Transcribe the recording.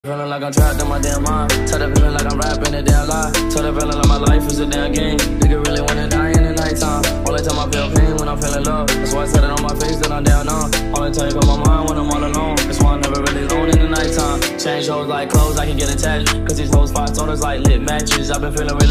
Feeling like I'm trapped in my damn mind. Tired of feeling like I'm rapping a damn lie. Tired of feeling like my life is a damn game. Nigga really wanna die in the nighttime. Only time I feel pain when I'm feeling love. That's why I said it on my face that I'm down on. Only time you got my mind when I'm all alone. That's why I'm never really alone in the nighttime. Change hoes like clothes, I can get attached. Cause these hoes 5 toners like lit matches. I've been feeling really